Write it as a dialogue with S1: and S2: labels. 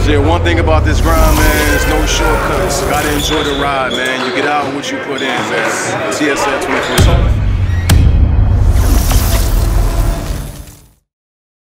S1: Yeah, one thing about this grind, man, there's no shortcuts. Gotta enjoy the ride, man. You get out what you put in, man. TSL 24/7.